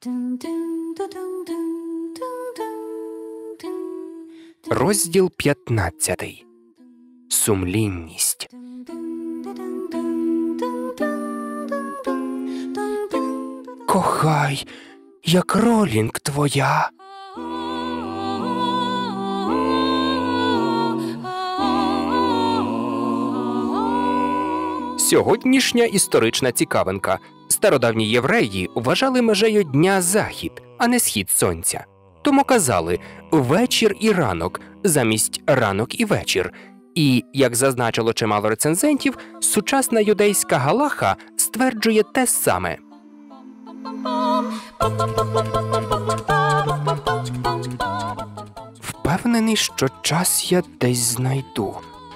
Розділ 15. Сумлінність. Кохай, як Ролінг твоя. Сьогоднішня історична цікавинка. Стародавні євреї вважали межею дня захід, а не схід сонця. Тому казали «вечір і ранок» замість «ранок і вечір». І, як зазначило чимало рецензентів, сучасна юдейська галаха стверджує те саме. Впевнений, що час я десь знайду.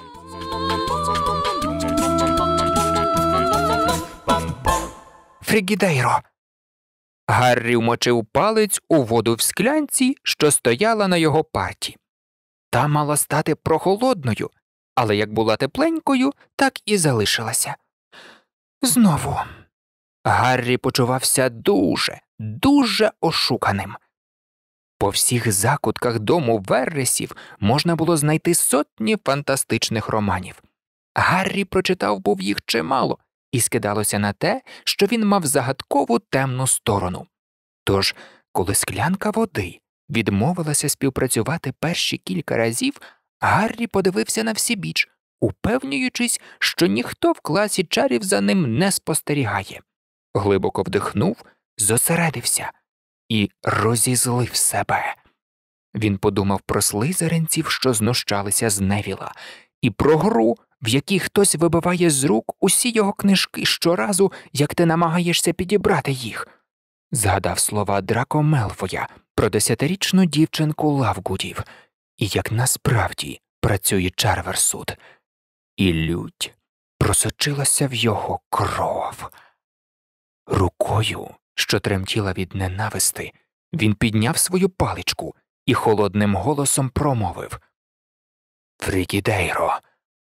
Фрігідейро. Гаррі вмочив палець у воду в склянці, що стояла на його парті. Та мала стати прохолодною, але як була тепленькою, так і залишилася. Знову. Гаррі почувався дуже ошуканим. По всіх закутках дому Верресів можна було знайти сотні фантастичних романів. Гаррі прочитав був їх чимало, і скидалося на те, що він мав загадкову темну сторону. Тож, коли склянка води відмовилася співпрацювати перші кілька разів, Гаррі подивився на всібіч, упевнюючись, що ніхто в класі чарів за ним не спостерігає. Глибоко вдихнув, зосередився і розізлив себе. Він подумав про слизеринців, що знущалися з Невіла, і про гру, в якій хтось вибиває з рук усі його книжки щоразу, як ти намагаєшся підібрати їх. Згадав слова Драко Мелфоя про 10-річну дівчинку Лавгудів, і як насправді працює Чарверсуд. І лють просочилася в його кров. Рукою, що тремтіла від ненависти, він підняв свою паличку і холодним голосом промовив «Фрігідейро».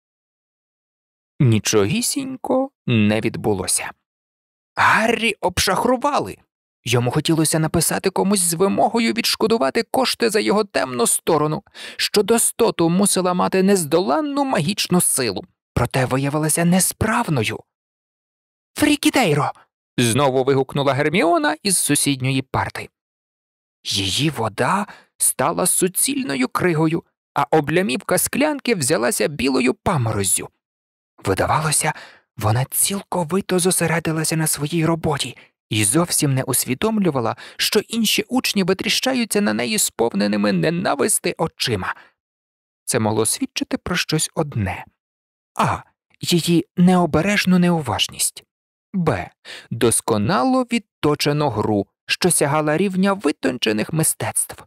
Нічогісінько не відбулося. Гаррі обшахрували. Йому хотілося написати комусь з вимогою відшкодувати кошти за його темну сторону, що достоту мусила мати нездоланну магічну силу, проте виявилася несправною. «Фрігідейро!» – знову вигукнула Герміона із сусідньої парти. Її вода стала суцільною кригою, а облямівка склянки взялася білою памороззю. Видавалося, вона цілковито зосередилася на своїй роботі і зовсім не усвідомлювала, що інші учні витріщаються на неї сповненими ненависти очима. Це могло свідчити про щось одне. А. Її необережну неуважність. Б. Досконало відточену гру, що сягала рівня витончених мистецтв.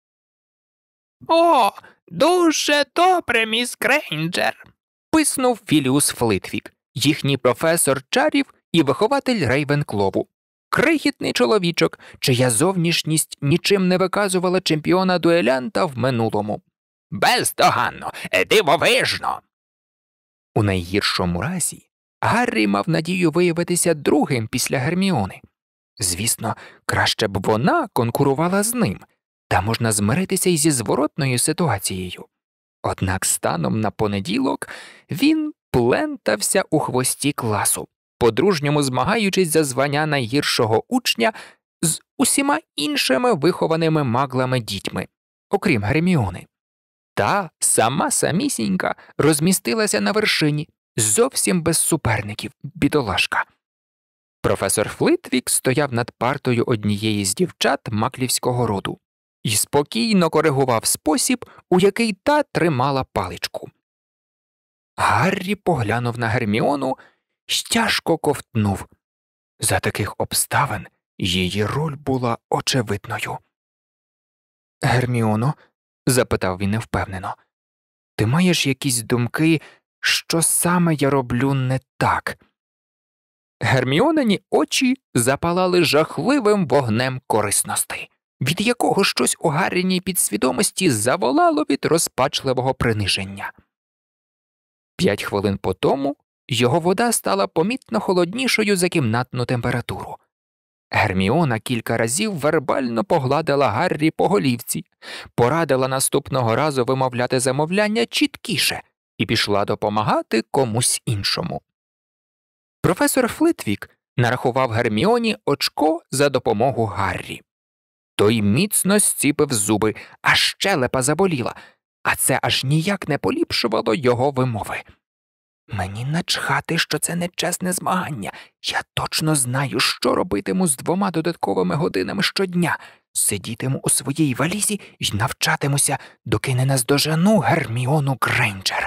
«О, дуже добре, міс Грейнджер!» – писнув Філіус Флитвік, їхній професор чарів і вихователь Рейвенклову. Крихітний чоловічок, чия зовнішність нічим не виказувала чемпіона-дуелянта в минулому. «Бездоганно! Дивовижно!» У найгіршому разі Гаррі мав надію виявитися другим після Герміони. Звісно, краще б вона конкурувала з ним, та можна змиритися й зі зворотною ситуацією. Однак станом на понеділок він плентався у хвості класу, по-дружньому змагаючись за звання найгіршого учня з усіма іншими вихованими маглами дітьми, окрім Герміони. Та сама самісінька розмістилася на вершині, зовсім без суперників, бідолашка. Професор Флитвік стояв над партою однієї з дівчат маклівського роду і спокійно коригував спосіб, у який та тримала паличку. Гаррі поглянув на Герміону й тяжко ковтнув. За таких обставин її роль була очевидною. «Герміоно», – запитав він невпевнено, – «ти маєш якісь думки, що саме я роблю не так?» Герміонині очі запалали жахливим вогнем корисності, від якого щось у Гарріній підсвідомості заволало від розпачливого приниження. 5 хвилин по тому його вода стала помітно холоднішою за кімнатну температуру. Герміона кілька разів вербально погладила Гаррі по голівці, порадила наступного разу вимовляти замовляння чіткіше і пішла допомагати комусь іншому. Професор Флитвік нарахував Герміоні очко за допомогу Гаррі. Той міцно зціпив зуби, а щелепа заболіла, а це аж ніяк не поліпшувало його вимови. Мені начхати, що це нечесне змагання. Я точно знаю, що робитиму з 2 додатковими годинами щодня. Сидітиму у своїй валізі і навчатимуся, доки не наздожену Герміону Грейнджер.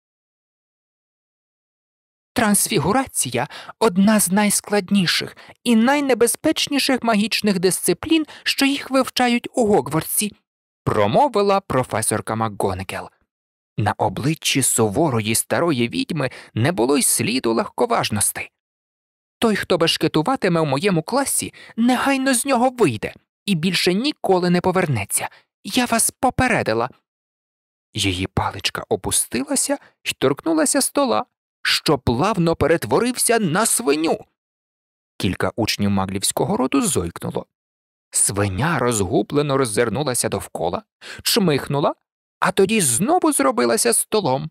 Трансфігурація – одна з найскладніших і найнебезпечніших магічних дисциплін, що їх вивчають у Гогвартсі, промовила професорка МакГонагал. На обличчі суворої старої відьми не було й сліду легковажності. Той, хто бешкетуватиме в моєму класі, негайно з нього вийде і більше ніколи не повернеться. Я вас попередила. Її паличка опустилася й торкнулася стола, що плавно перетворився на свиню. Кілька учнів маглівського роду зойкнуло. Свиня розгублено роззирнулася довкола, чмихнула, а тоді знову зробилася столом.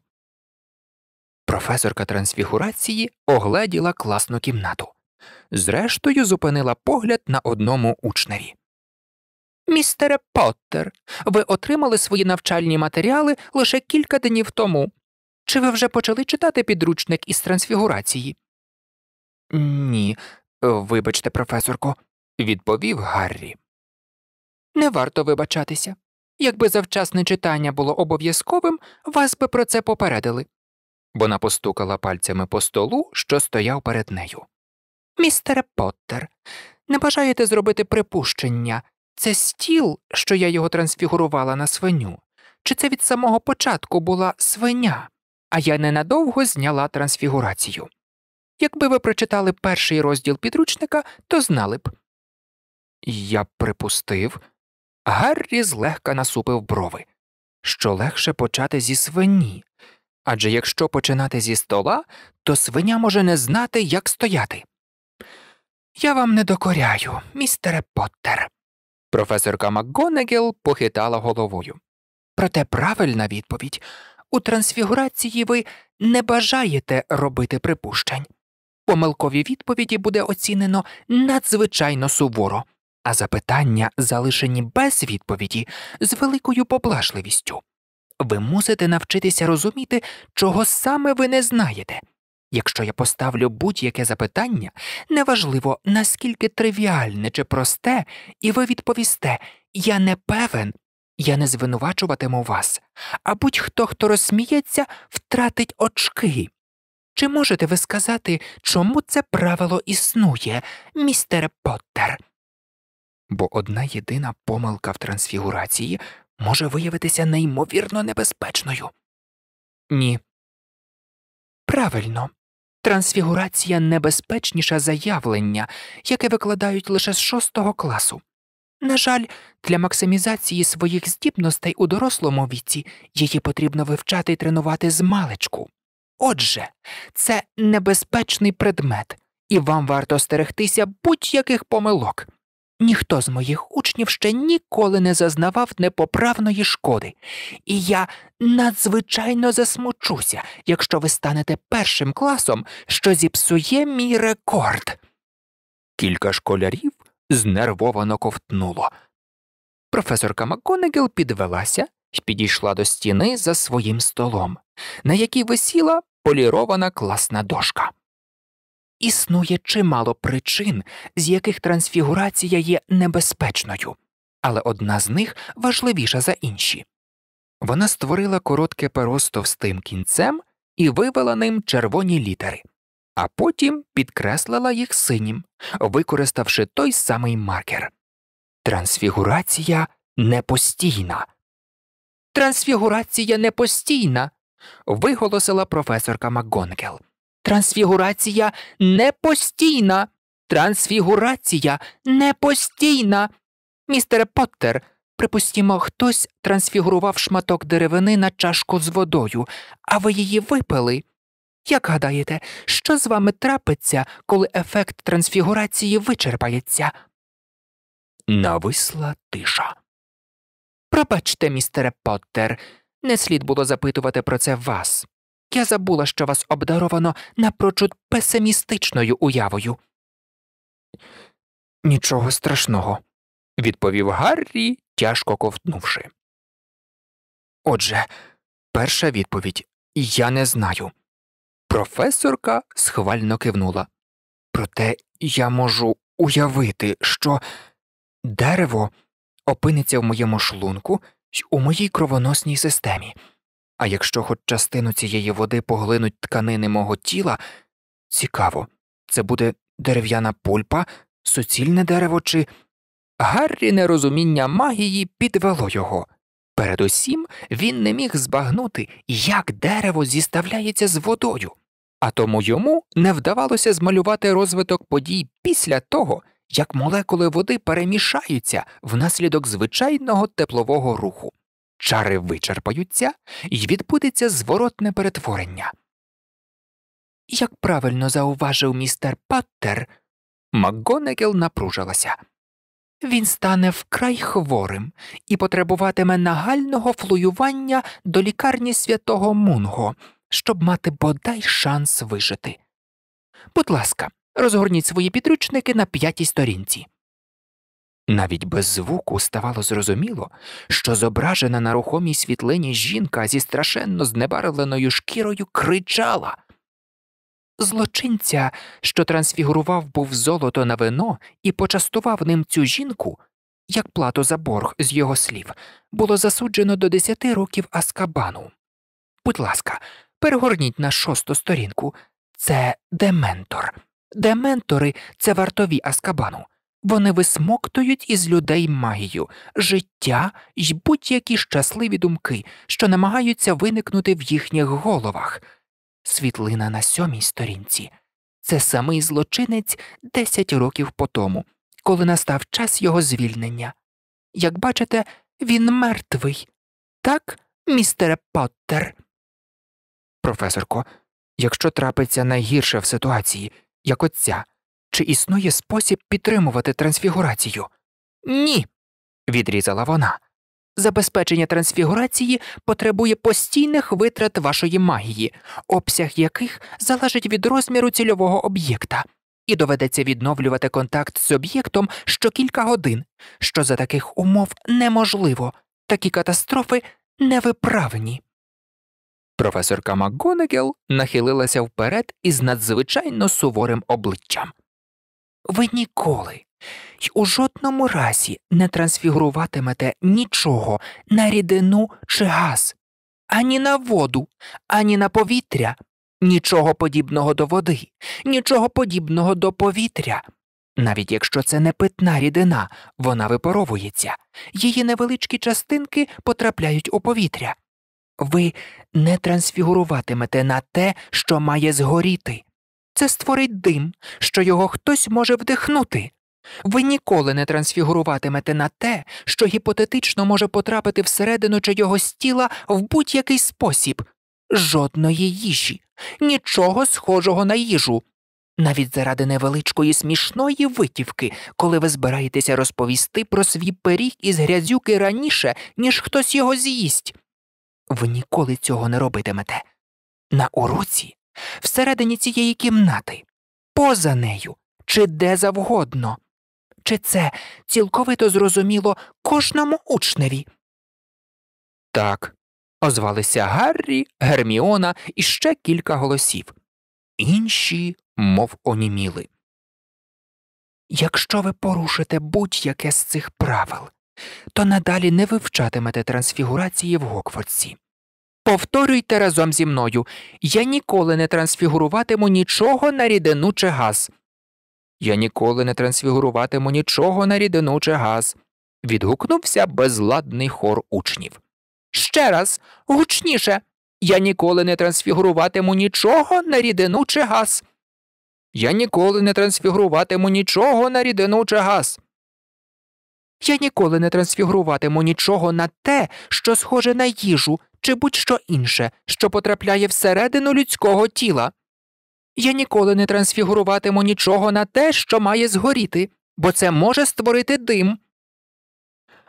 Професорка трансфігурації огледіла класну кімнату. Зрештою зупинила погляд на одному учневі. «Містере Поттер, ви отримали свої навчальні матеріали лише кілька днів тому. Чи ви вже почали читати підручник із трансфігурації?» «Ні, вибачте, професорко», – відповів Гаррі. «Не варто вибачатися. Якби завчасне читання було обов'язковим, вас би про це попередили». Вона постукала пальцями по столу, що стояв перед нею. «Містере Поттер, не бажаєте зробити припущення? Це стіл, що я його трансфігурувала на свиню? Чи це від самого початку була свиня, а я ненадовго зняла трансфігурацію? Якби ви прочитали перший розділ підручника, то знали б». «Я припустив». Гаррі злегка насупив брови. Що легше почати зі свині? Адже якщо починати зі стола, то свиня може не знати, як стояти. «Я вам не докоряю, містере Поттер». Професорка МакГонагал похитала головою. Проте правильна відповідь – у трансфігурації ви не бажаєте робити припущень. Помилкові відповіді буде оцінено надзвичайно суворо, а запитання, залишені без відповіді, з великою поблажливістю. Ви мусите навчитися розуміти, чого саме ви не знаєте. Якщо я поставлю будь-яке запитання, неважливо, наскільки тривіальне чи просте, і ви відповісте «я не певен», я не звинувачуватиму вас, а будь-хто, хто розсміється, втратить очки. Чи можете ви сказати, чому це правило існує, містере Поттер? Бо одна єдина помилка в трансфігурації може виявитися неймовірно небезпечною. Ні. Правильно. Трансфігурація небезпечніше за явлення, яке викладають лише з 6 класу. На жаль, для максимізації своїх здібностей у дорослому віці її потрібно вивчати і тренувати змалечку. Отже, це небезпечний предмет, і вам варто стерегтися будь-яких помилок. Ніхто з моїх учнів ще ніколи не зазнавав непоправної шкоди, і я надзвичайно засмучуся, якщо ви станете першим класом, що зіпсує мій рекорд. Кілька школярів знервовано ковтнуло. Професорка МакГонагал підвелася і підійшла до стіни за своїм столом, на якій висіла полірована класна дошка. Існує чимало причин, з яких трансфігурація є небезпечною, але одна з них важливіша за інші. Вона створила коротке перо з товстим кінцем і вивела ним червоні літери, а потім підкреслила їх синім, використавши той самий маркер. Трансфігурація непостійна. Трансфігурація непостійна, виголосила професорка МакГонагал. Трансфігурація непостійна! Трансфігурація непостійна! Містере Поттер, припустімо, хтось трансфігурував шматок деревини на чашку з водою, а ви її випили. Як гадаєте, що з вами трапиться, коли ефект трансфігурації вичерпається? Нависла тиша. «Пробачте, містере Поттер, не слід було запитувати про це вас. Я забула, що вас обдаровано напрочуд песимістичною уявою». «Нічого страшного», – відповів Гаррі, тяжко ковтнувши. «Отже, перша відповідь – я не знаю». Професорка схвально кивнула. «Проте я можу уявити, що дерево опиниться в моєму шлунку й у моїй кровоносній системі. А якщо хоч частину цієї води поглинуть тканини мого тіла, цікаво, це буде дерев'яна пульпа, суцільне дерево чи…» Гаррі нерозуміння магії підвело його. Передусім він не міг збагнути, як дерево зіставляється з водою, а тому йому не вдавалося змалювати розвиток подій після того, як молекули води перемішаються внаслідок звичайного теплового руху. Чари вичерпаються і відбудеться зворотне перетворення. Як правильно зауважив містер Поттер, МакГонагал напружилася. Він стане вкрай хворим і потребуватиме нагального флуювання до лікарні святого Мунго, щоб мати бодай шанс вижити. Будь ласка, розгорніть свої підручники на 5-й сторінці. Навіть без звуку ставало зрозуміло, що зображена на рухомій світлині жінка зі страшенно знебарвленою шкірою кричала. Злочинця, що трансфігурував був золото на вино і почастував ним цю жінку, як плату за борг з його слів, було засуджено до 10 років Азкабану. Будь ласка, перегорніть на 6-ту сторінку. Це дементор. Дементори – це вартові Азкабану. Вони висмоктують із людей магію, життя й будь-які щасливі думки, що намагаються виникнути в їхніх головах. Світлина на 7-й сторінці – це самий злочинець 10 років по тому, коли настав час його звільнення. Як бачите, він мертвий. Так, містере Поттер? Професорко, якщо трапиться найгірше в ситуації, як оця, чи існує спосіб підтримувати трансфігурацію? Ні, відрізала вона. Забезпечення трансфігурації потребує постійних витрат вашої магії, обсяг яких залежить від розміру цільового об'єкта, і доведеться відновлювати контакт з об'єктом щокілька годин, що за таких умов неможливо, такі катастрофи невиправні. Професорка МакГонагал нахилилася вперед із надзвичайно суворим обличчям. Ви ніколи й у жодному разі не трансфігуруватимете нічого на рідину чи газ, ані на воду, ані на повітря, нічого подібного до води, нічого подібного до повітря. Навіть якщо це не питна рідина, вона випаровується, її невеличкі частинки потрапляють у повітря. Ви не трансфігуруватимете на те, що має згоріти. Це створить дим, що його хтось може вдихнути. Ви ніколи не трансфігуруватимете на те, що гіпотетично може потрапити всередину чийогось тіла в будь-який спосіб. Жодної їжі, нічого схожого на їжу. Навіть заради невеличкої смішної витівки, коли ви збираєтеся розповісти про свій пиріг із грязюки раніше, ніж хтось його з'їсть. Ви ніколи цього не робитимете. На уроці, всередині цієї кімнати, поза нею, чи де завгодно. Чи це цілковито зрозуміло кожному учневі? Так, озвалися Гаррі, Герміона і ще кілька голосів. Інші мов оніміли. Якщо ви порушите будь-яке з цих правил, то надалі не вивчатимете трансфігурації в Гогвартсі. Повторюйте разом зі мною. Я ніколи не трансфігуруватиму нічого на рідину чи газ. Я ніколи не трансфігуруватиму нічого на рідину чи газ. Відгукнувся безладний хор учнів. Ще раз, гучніше. Я ніколи не трансфігуруватиму нічого на рідину чи газ. Я ніколи не трансфігуруватиму нічого на рідину чи газ. Я ніколи не трансфігуруватиму нічого на те, що схоже на їжу чи будь-що інше, що потрапляє всередину людського тіла. Я ніколи не трансфігуруватиму нічого на те, що має згоріти, бо це може створити дим,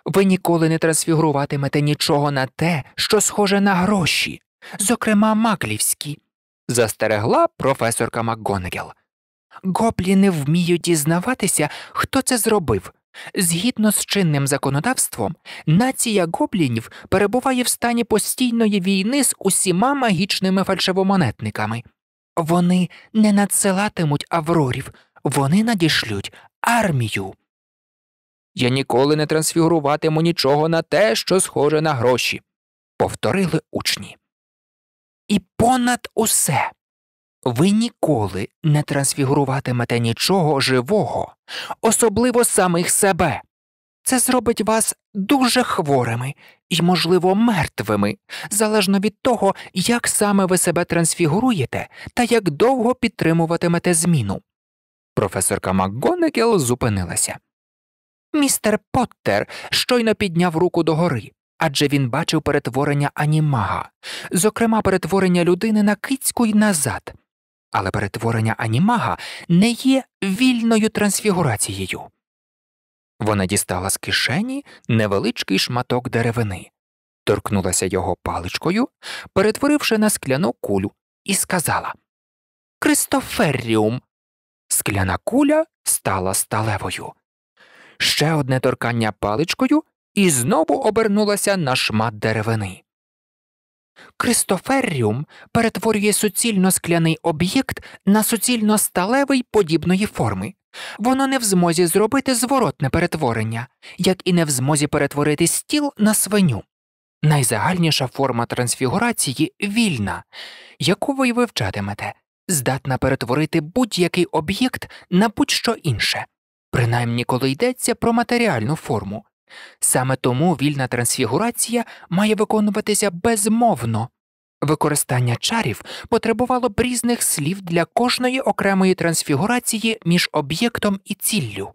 ви ніколи не трансфігуруватимете нічого на те, що схоже на гроші, зокрема маклівські, застерегла професорка МакГонагал. Гобліни вміють дізнаватися, хто це зробив. Згідно з чинним законодавством, нація гоблінів перебуває в стані постійної війни з усіма магічними фальшивомонетниками. Вони не надсилатимуть аврорів, вони надішлють армію. Я ніколи не трансфігуруватиму нічого на те, що схоже на гроші, повторили учні. І понад усе, ви ніколи не трансфігуруватимете нічого живого, особливо самих себе. Це зробить вас дуже хворими і, можливо, мертвими, залежно від того, як саме ви себе трансфігуруєте та як довго підтримуватимете зміну. Професорка МакГонагал зупинилася. Містер Поттер щойно підняв руку догори, адже він бачив перетворення анімага, зокрема перетворення людини на кицьку й назад. Але перетворення анімага не є вільною трансфігурацією. Вона дістала з кишені невеличкий шматок деревини, торкнулася його паличкою, перетворивши на скляну кулю, і сказала «Кристоферріум». Скляна куля стала сталевою. Ще одне торкання паличкою і знову обернулася на шмат деревини. Кристоферріум перетворює суцільно-скляний об'єкт на суцільно-сталевий подібної форми. Воно не в змозі зробити зворотне перетворення, як і не в змозі перетворити стіл на свиню. Найзагальніша форма трансфігурації – вільна, яку ви вивчатимете, здатна перетворити будь-який об'єкт на будь-що інше, принаймні коли йдеться про матеріальну форму. Саме тому вільна трансфігурація має виконуватися безмовно. Використання чарів потребувало б різних слів для кожної окремої трансфігурації між об'єктом і ціллю.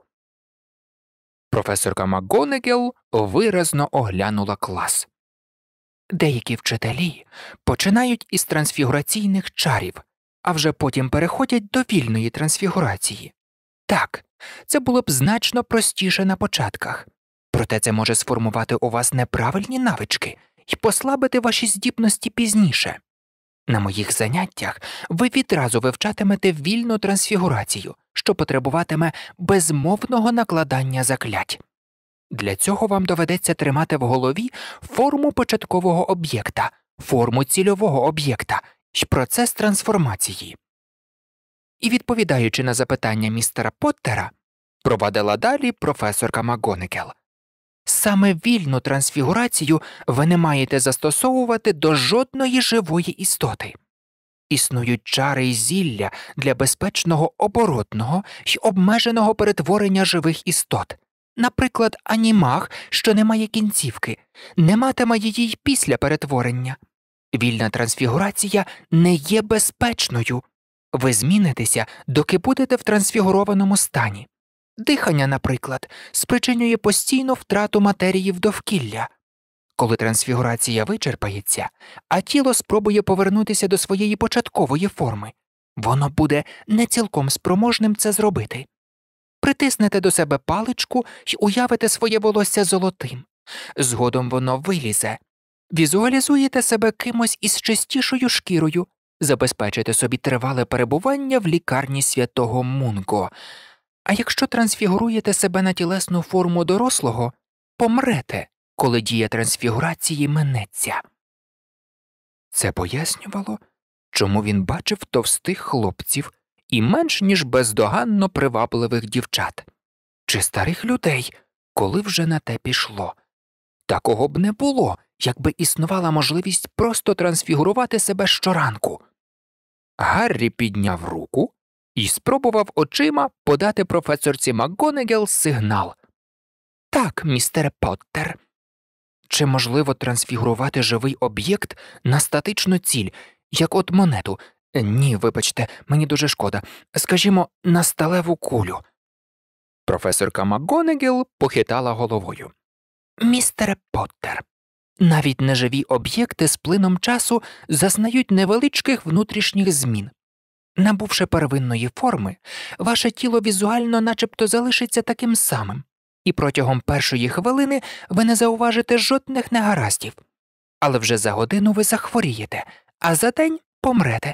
Професорка МакГонагал виразно оглянула клас. Деякі вчителі починають із трансфігураційних чарів, а вже потім переходять до вільної трансфігурації. Так, це було б значно простіше на початках. Проте це може сформувати у вас неправильні навички і послабити ваші здібності пізніше. На моїх заняттях ви відразу вивчатимете вільну трансфігурацію, що потребуватиме безмовного накладання заклять. Для цього вам доведеться тримати в голові форму початкового об'єкта, форму цільового об'єкта і процес трансформації. І відповідаючи на запитання містера Поттера, провадила далі професорка МакГонагал, саме вільну трансфігурацію ви не маєте застосовувати до жодної живої істоти. Існують чари й зілля для безпечного оборотного й обмеженого перетворення живих істот. Наприклад, анімаг, що не має кінцівки, не матиме її й після перетворення. Вільна трансфігурація не є безпечною. Ви змінитеся, доки будете в трансфігурованому стані. Дихання, наприклад, спричинює постійну втрату матерії в довкілля. Коли трансфігурація вичерпається, а тіло спробує повернутися до своєї початкової форми, воно буде не цілком спроможним це зробити. Притиснете до себе паличку й уявите своє волосся золотим. Згодом воно вилізе. Візуалізуєте себе кимось із чистішою шкірою, забезпечите собі тривале перебування в лікарні святого Мунго. А якщо трансфігуруєте себе на тілесну форму дорослого, помрете, коли дія трансфігурації минеться. Це пояснювало, чому він бачив товстих хлопців і менш ніж бездоганно привабливих дівчат, чи старих людей, коли вже на те пішло. Такого б не було, якби існувала можливість просто трансфігурувати себе щоранку. Гаррі підняв руку і спробував очима подати професорці МакГонагал сигнал. «Так, містере Поттер. Чи можливо трансфігурувати живий об'єкт на статичну ціль, як от монету? Ні, вибачте, мені дуже шкода. Скажімо, на сталеву кулю». Професорка МакГонагал похитала головою. «Містере Поттер, навіть неживі об'єкти з плином часу зазнають невеличких внутрішніх змін. Набувши первинної форми, ваше тіло візуально начебто залишиться таким самим. і протягом першої хвилини ви не зауважите жодних негараздів. Але вже за годину ви захворієте, а за день помрете.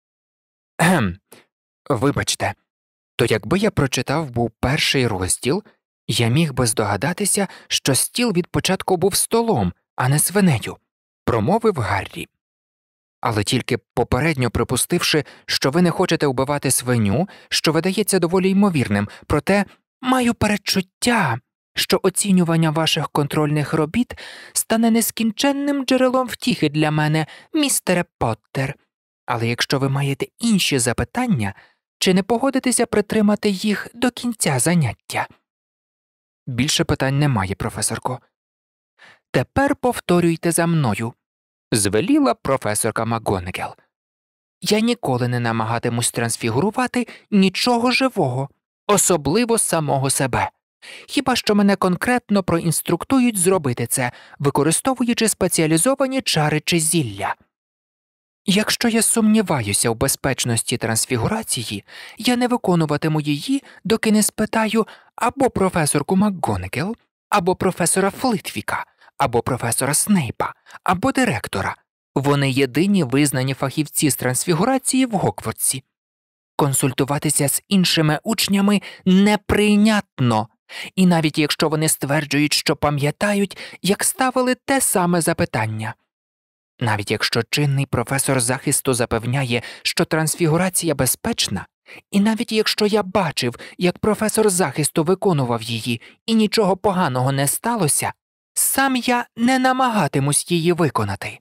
Вибачте, то якби я прочитав був перший розділ, я міг би здогадатися, що стіл від початку був столом, а не свинею, промовив Гаррі. Але тільки попередньо припустивши, що ви не хочете вбивати свиню, що видається доволі ймовірним, проте маю передчуття, що оцінювання ваших контрольних робіт стане нескінченним джерелом втіхи для мене, містере Поттер. Але якщо ви маєте інші запитання, чи не погодитеся притримати їх до кінця заняття? Більше питань немає, професорко. Тепер повторюйте за мною, звеліла професорка МакГонагал. Я ніколи не намагатимусь трансфігурувати нічого живого, особливо самого себе. Хіба що мене конкретно проінструктують зробити це, використовуючи спеціалізовані чари чи зілля. Якщо я сумніваюся в безпечності трансфігурації, я не виконуватиму її, доки не спитаю або професорку МакГонагал, або професора Флитвіка, або професора Снейпа, або директора. Вони єдині визнані фахівці з трансфігурації в Гогвартсі. Консультуватися з іншими учнями неприйнятно, і навіть якщо вони стверджують, що пам'ятають, як ставили те саме запитання. Навіть якщо чинний професор захисту запевняє, що трансфігурація безпечна, і навіть якщо я бачив, як професор захисту виконував її і нічого поганого не сталося, сам я не намагатимусь її виконати.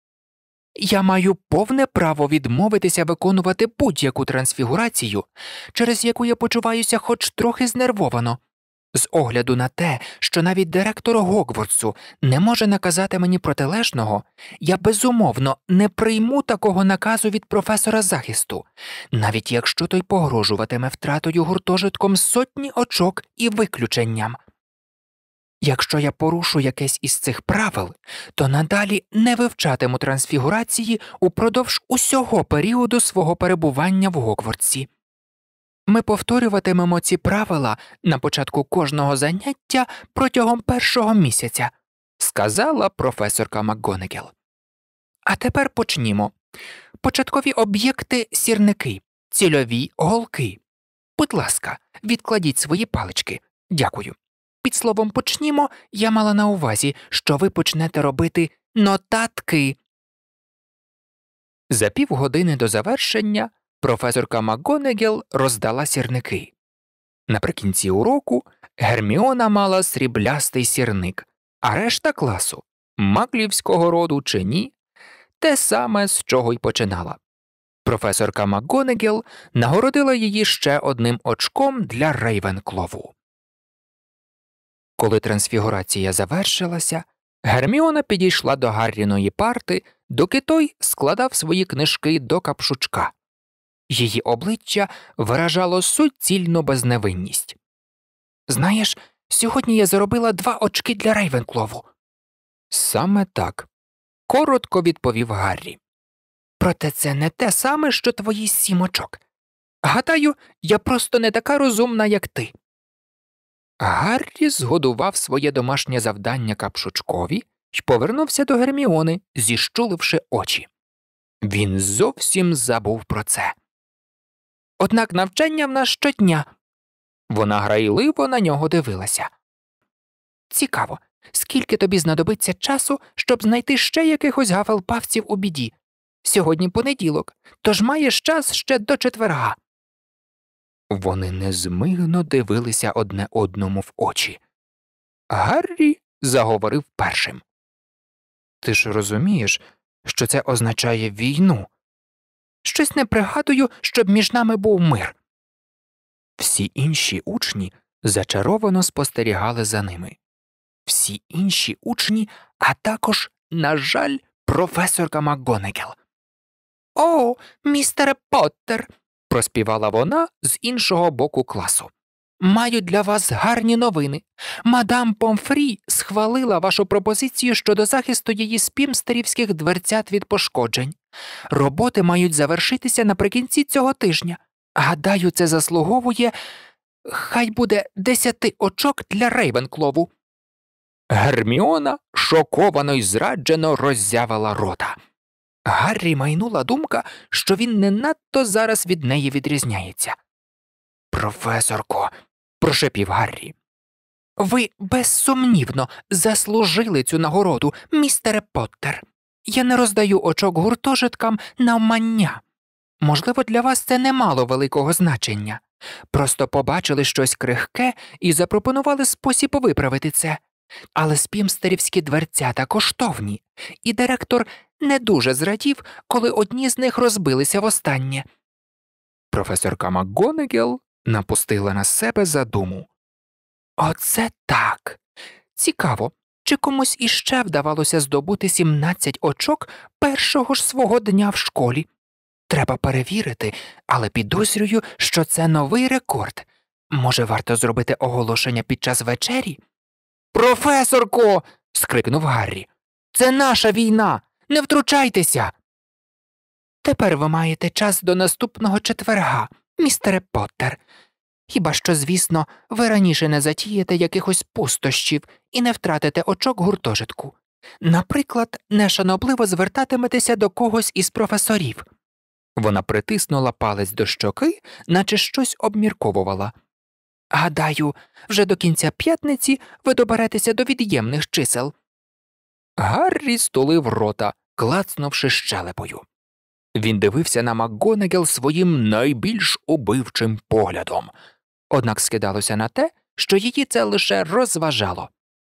Я маю повне право відмовитися виконувати будь-яку трансфігурацію, через яку я почуваюся хоч трохи знервовано. З огляду на те, що навіть директор Гогвартсу не може наказати мені протилежного, я безумовно не прийму такого наказу від професора захисту, навіть якщо той погрожуватиме втратою гуртожитком сотні очок і виключенням. Якщо я порушу якесь із цих правил, то надалі не вивчатиму трансфігурації упродовж усього періоду свого перебування в Гогвартсі. Ми повторюватимемо ці правила на початку кожного заняття протягом першого місяця, сказала професорка МакГонагал. А тепер почнімо. Початкові об'єкти – сірники, цільові – голки. Будь ласка, відкладіть свої палички. Дякую. Під словом «почнімо» я мала на увазі, що ви почнете робити нотатки. За півгодини до завершення професорка МакГонагал роздала сірники. Наприкінці уроку Герміона мала сріблястий сірник, а решта класу, маклівського роду чи ні, те саме, з чого й починала. Професорка МакГонагал нагородила її ще одним очком для Рейвенклову. Коли трансфігурація завершилася, Герміона підійшла до Гарріної парти, доки той складав свої книжки до капшучка. Її обличчя виражало суцільну безневинність. «Знаєш, сьогодні я заробила 2 очки для Рейвенклову». «Саме так», – коротко відповів Гаррі. «Проте це не те саме, що твої 7 очок. Гадаю, я просто не така розумна, як ти». Гаррі згодував своє домашнє завдання капшучкові й повернувся до Герміони, зіщуливши очі. Він зовсім забув про це. «Однак навчання в нас щодня». Вона грайливо на нього дивилася. «Цікаво, скільки тобі знадобиться часу, щоб знайти ще якихось гафелпавців у біді? Сьогодні понеділок, тож маєш час ще до четверга». Вони незмигно дивилися одне одному в очі. Гаррі заговорив першим. «Ти ж розумієш, що це означає війну? Щось не пригадую, щоб між нами був мир». Всі інші учні зачаровано спостерігали за ними. Всі інші учні, а також, на жаль, професорка МакГонагал. «О, містере Поттер!» – проспівала вона з іншого боку класу. «Маю для вас гарні новини. Мадам Помфрі схвалила вашу пропозицію щодо захисту її спімстерівських дверцят від пошкоджень. Роботи мають завершитися наприкінці цього тижня. Гадаю, це заслуговує Хай буде 10 очок для Рейвенклову. Герміона шоковано й зраджено роззявила рота. Гаррі майнула думка, що він не надто зараз від неї відрізняється. «Професорко», – прошепів Гаррі, – «ви безсумнівно заслужили цю нагороду, містере Поттер. Я не роздаю очок гуртожиткам навмання. Можливо, для вас це не мало великого значення. Просто побачили щось крихке і запропонували спосіб виправити це. Але спімстерівські дверцята коштовні, і директор не дуже зрадів, коли одні з них розбилися востаннє». Професорка МакГонагал напустила на себе задуму. «Оце так! Цікаво, чи комусь іще вдавалося здобути 17 очок першого ж свого дня в школі? Треба перевірити, але підозрюю, що це новий рекорд. Може, варто зробити оголошення під час вечері?» «Професорко!» – скрикнув Гаррі. «Це наша війна! Не втручайтеся!» «Тепер ви маєте час до наступного четверга, містере Поттер. Хіба що, звісно, ви раніше не затієте якихось пустощів і не втратите очок гуртожитку. Наприклад, нешанобливо звертатиметеся до когось із професорів». Вона притиснула палець до щоки, наче щось обмірковувала. «Гадаю, вже до кінця п'ятниці ви доберетеся до від'ємних чисел». Гаррі стулив рота, клацнувши щелепою. Він дивився на МакГонагал своїм найбільш убивчим поглядом, однак скидалося на те, що її це лише розважало.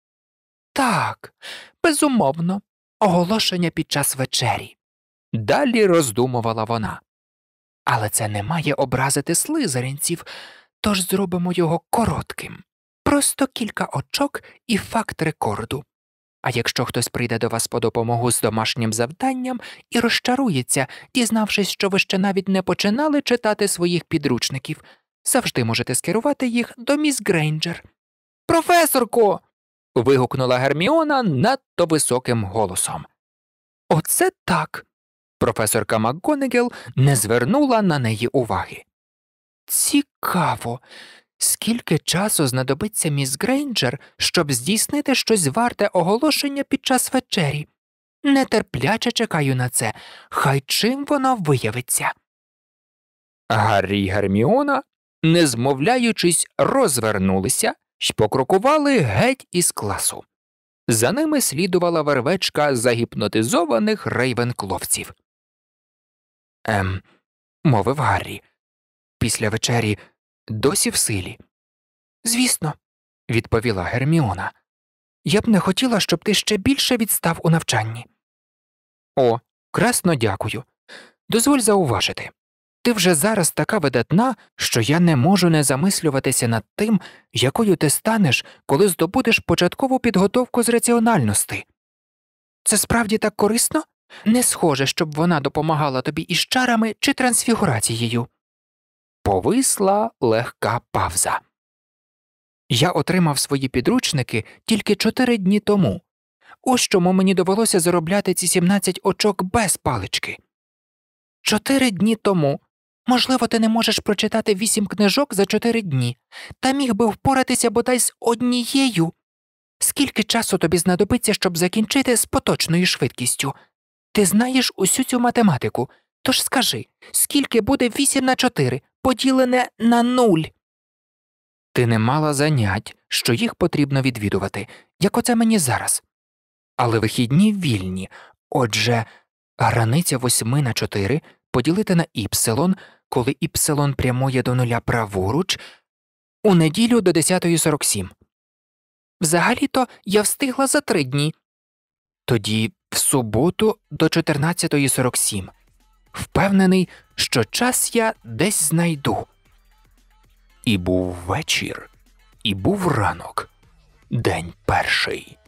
«Так, безумовно, оголошення під час вечері», – далі роздумувала вона. «Але це не має образити слизеринців, тож зробимо його коротким. Просто кілька очок і факт рекорду. А якщо хтось прийде до вас по допомогу з домашнім завданням і розчарується, дізнавшись, що ви ще навіть не починали читати своїх підручників, завжди можете скерувати їх до міс Грейнджер». «Професорко!» – вигукнула Герміона надто високим голосом. «Оце так!» – професорка МакГонагал не звернула на неї уваги. «Цікаво, скільки часу знадобиться міс Грейнджер, щоб здійснити щось варте оголошення під час вечері? Нетерпляче чекаю на це, хай чим воно виявиться». Гаррі й Герміона, не змовляючись, розвернулися й покрокували геть із класу. За ними слідувала вервечка загіпнотизованих рейвенкловців. Мовив Гаррі, після вечері досі в силі?» «Звісно», – відповіла Герміона. «Я б не хотіла, щоб ти ще більше відстав у навчанні». «О, красно дякую. Дозволь зауважити. Ти вже зараз така видатна, що я не можу не замислюватися над тим, якою ти станеш, коли здобудеш початкову підготовку з раціональності. Це справді так корисно? Не схоже, щоб вона допомагала тобі із чарами чи трансфігурацією». Повисла легка павза. «Я отримав свої підручники тільки 4 дні тому. Ось чому мені довелося заробляти ці 17 очок без палички. 4 дні тому. Можливо, ти не можеш прочитати 8 книжок за 4 дні, та міг би впоратися бодай з однією. Скільки часу тобі знадобиться, щоб закінчити з поточною швидкістю? Ти знаєш усю цю математику, тож скажи, скільки буде 8 на 4, поділене на 0? Ти не мала занять, що їх потрібно відвідувати, як оце мені зараз. Але вихідні вільні, отже, границя 8 на 4 поділити на іпсилон, коли іпсилон прямує до нуля праворуч, у неділю до 10:47. Взагалі-то я встигла за 3 дні. Тоді в суботу до 14:47. Впевнений, що час я десь знайду». І був вечір, і був ранок, день перший.